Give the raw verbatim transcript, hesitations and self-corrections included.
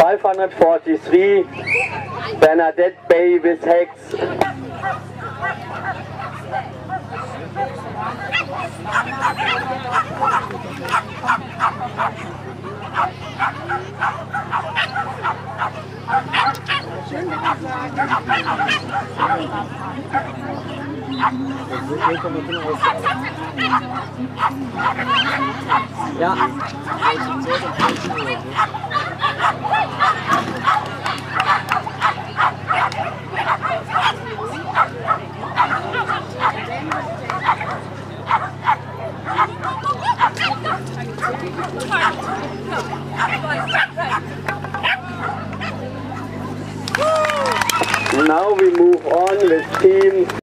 five hundred forty-three, Bernadette Bay with Hex. Ja. Now we move on with team